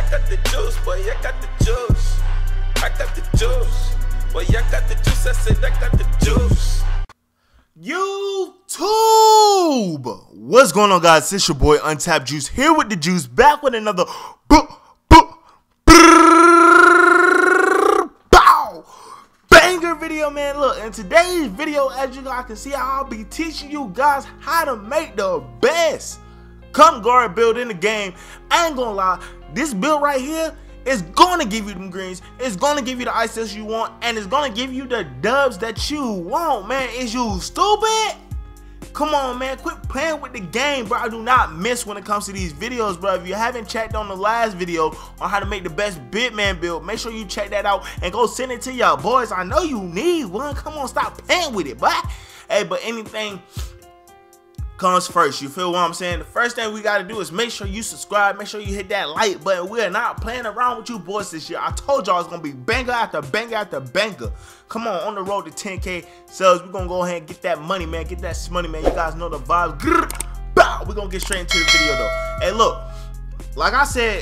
got the juice, boy, I got the juice. I got the juice. Boy, I got the juice. I said I got the juice. YouTube! What's going on, guys? It's your boy Untapped Juice here with the juice, back with another banger video, man. Look, in today's video, as you guys can see, I'll be teaching you guys how to make the best come guard build in the game. I ain't gonna lie, this build right here is gonna give you them greens, it's gonna give you the ISS you want, and it's gonna give you the dubs that you want, man. Is you stupid? Come on, man, quit playing with the game, bro. I do not miss when it comes to these videos, bro. If you haven't checked on the last video on how to make the best Bitman build, make sure you check that out and go send it to y'all boys. I know you need one. Come on, stop playing with it, bro. Hey, but anything comes first, you feel what I'm saying? The first thing we gotta do is make sure you subscribe, make sure you hit that like button. We are not playing around with you boys this year. I told y'all it's gonna be banger after banger after banger. Come on the road to 10K subs. We're gonna go ahead and get that money, man. Get that money, man. You guys know the vibes. We're gonna get straight into the video though. Hey, look, like I said,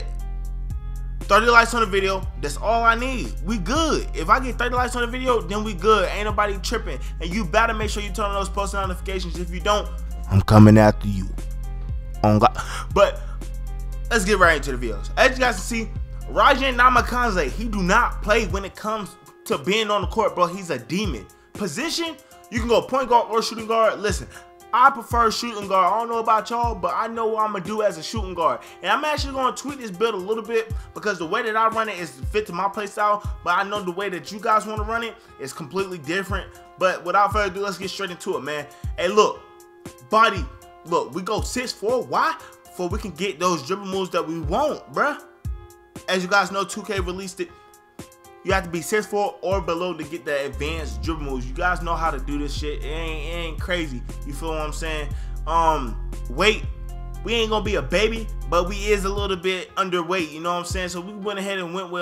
30 likes on the video, that's all I need. We good. If I get 30 likes on the video, then we good. Ain't nobody tripping. And you better make sure you turn on those post notifications. If you don't, I'm coming after you. On God. But let's get right into the videos. As you guys can see, Rajan Namakanze, he do not play when it comes to being on the court, bro. He's a demon. Position, you can go point guard or shooting guard. Listen, I prefer shooting guard. I don't know about y'all, but I know what I'm gonna do as a shooting guard. And I'm actually gonna tweak this build a little bit because the way that I run it is fit to my play style. But I know the way that you guys want to run it is completely different. But without further ado, let's get straight into it, man. Hey, look. Body, look, we go 6'4". Why? For we can get those dribble moves that we want, bruh. As you guys know, 2K released it. You have to be 6'4" or below to get the advanced dribble moves. You guys know how to do this shit. It ain't crazy. You feel what I'm saying? Weight, we ain't gonna be a baby, but we is a little bit underweight. You know what I'm saying? So we went ahead and went with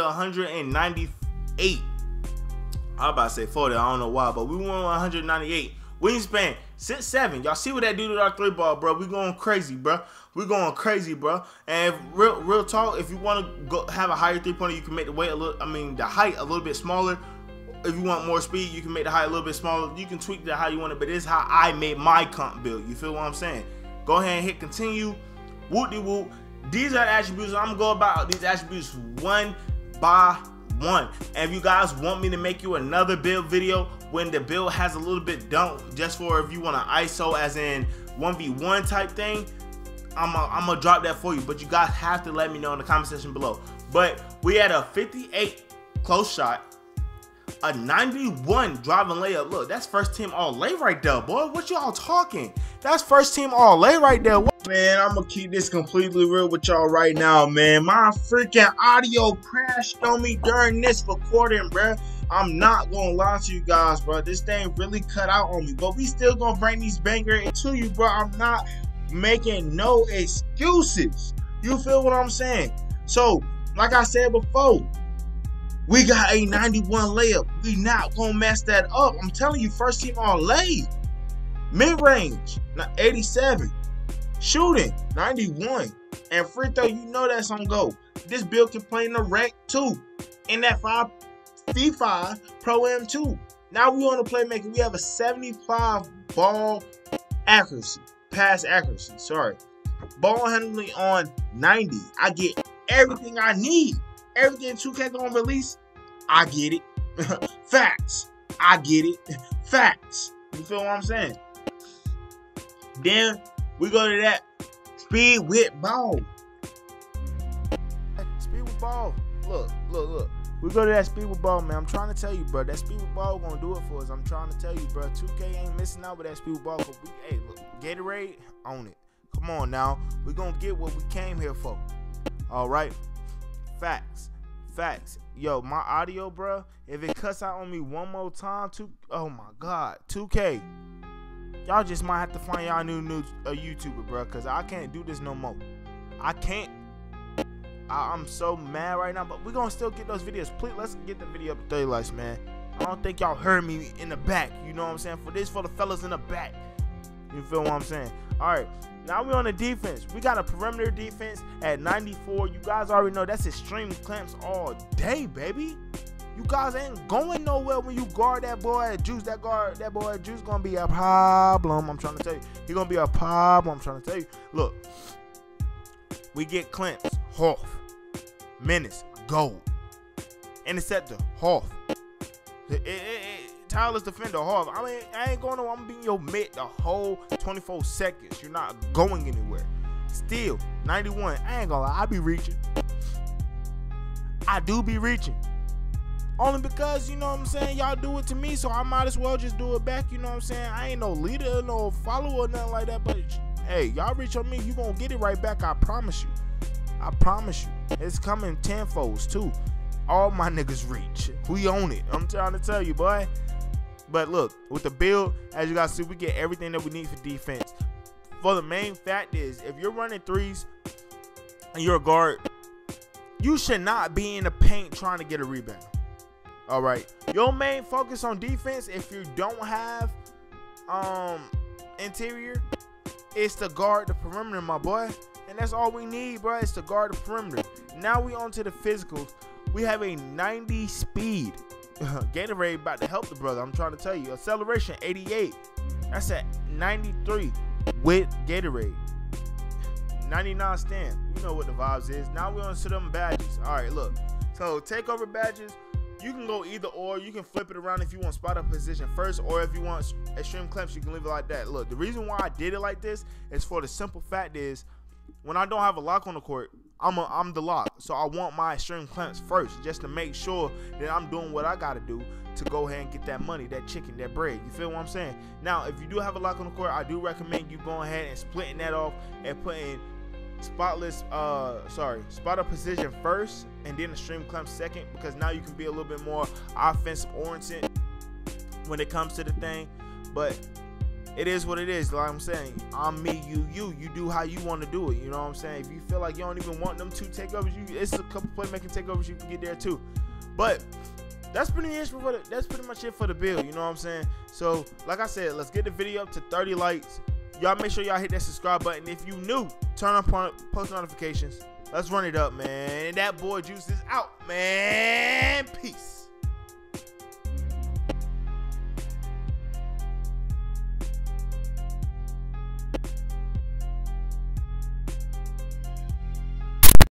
198. I was about to say 40. I don't know why, but we went with 198. Wingspan 6'7". Y'all see what that do to our 3-ball, bro? We going crazy, bro. We going crazy, bro. And real talk, if you want to go have a higher 3-pointer, you can make the weight a little. I mean, the height a little bit smaller. If you want more speed, you can make the height a little bit smaller. You can tweak that how you want it, but this is how I made my comp build. You feel what I'm saying? Go ahead and hit continue. Whoop-de-whoop. These are the attributes. I'm gonna go about these attributes one by one. And if you guys want me to make you another build video when the build has a little bit dunk, just for if you want to ISO as in 1v1 type thing, I'm gonna drop that for you. But you guys have to let me know in the comment section below. But we had a 58 close shot, a 91 driving layup. Look, that's first team all lay right there, boy. What y'all talking? That's first team all lay right there. Man, I'm gonna keep this completely real with y'all right now, man. My freaking audio crashed on me during this recording, bruh. I'm not gonna lie to you guys, bro. This thing really cut out on me, but we still gonna bring these bangers to you, bro. I'm not making no excuses. You feel what I'm saying? So, like I said before, we got a 91 layup. We not gonna mess that up. I'm telling you, first team all lay. Mid-range, 87. Shooting, 91. And free throw, you know that's on go. This build can play in the rec too. In that 5v5 Pro M2. Now we on the playmaker. We have a 75 ball accuracy. Pass accuracy, sorry. Ball handling on 90. I get everything I need. Everything 2K gonna release, I get it. Facts. I get it. Facts. You feel what I'm saying? Then we go to that speed with ball. Speed with ball. Look. We go to that speed with ball, man. I'm trying to tell you, bro. That speed with ball gonna do it for us. I'm trying to tell you, bro. 2K ain't missing out with that speed with ball. But hey, look, Gatorade, own it. Come on now. We gonna get what we came here for. All right. Facts. Yo, my audio, bro. If it cuts out on me one more time, oh my God, 2K. Y'all just might have to find y'all new YouTuber, bro, because I can't do this no more. I can't. I'm so mad right now, but we're going to still get those videos. Please, let's get the video up to 30 likes, man. I don't think y'all heard me in the back. You know what I'm saying? For the fellas in the back. You feel what I'm saying? All right, now we on the defense. We got a perimeter defense at 94. You guys already know that's extreme clamps all day, baby. You guys ain't going nowhere when you guard that boy at Juice. That boy at Juice gonna be a problem. I'm trying to tell you. He gonna be a problem. I'm trying to tell you. Look, we get clamps, Hoff, Menace, Gold, Interceptor, Hoff. Tireless defender, Hoff. I mean, I ain't going to. I'm being your mid the whole 24 seconds. You're not going anywhere. Still, 91. I ain't gonna lie. I be reaching. I do be reaching. Only because, you know what I'm saying, y'all do it to me, so I might as well just do it back, you know what I'm saying? I ain't no leader, no follower, or nothing like that, but hey, y'all reach on me, you gonna get it right back, I promise you. I promise you. It's coming tenfolds, too. All my niggas reach. We own it. I'm trying to tell you, boy. But look, with the build, as you guys see, we get everything that we need for defense. For the main fact is, if you're running threes and you're a guard, you should not be in the paint trying to get a rebound. All right, your main focus on defense, if you don't have interior, is to guard the perimeter, my boy. And that's all we need, bro, is to guard the perimeter. Now we on to the physicals. We have a 90 speed. Gatorade about to help the brother, I'm trying to tell you. Acceleration 88. That's at 93 with Gatorade. 99 stand. You know what the vibes is. Now we on to them badges. All right, look. So takeover badges. You can go either or. You can flip it around if you want spot up position first, or if you want extreme clamps, you can leave it like that. Look, the reason why I did it like this is for the simple fact is, when I don't have a lock on the court, I'm the lock. So I want my extreme clamps first, just to make sure that I'm doing what I gotta do to go ahead and get that money, that chicken, that bread. You feel what I'm saying? Now, if you do have a lock on the court, I do recommend you going ahead and splitting that off and putting spot up position first and then extreme clamp second, because now you can be a little bit more offensive oriented when it comes to the thing. But it is what it is. Like I'm saying, I'm me, you do how you want to do it. You know what I'm saying? If you feel like you don't even want them two takeovers, it's a couple playmaking takeovers you can get there too. But that's pretty much it for the build. You know what I'm saying? So like I said, let's get the video up to 30 likes. Y'all make sure y'all hit that subscribe button. If you new, turn on post notifications. Let's run it up, man. And that boy Juice is out, man. Peace.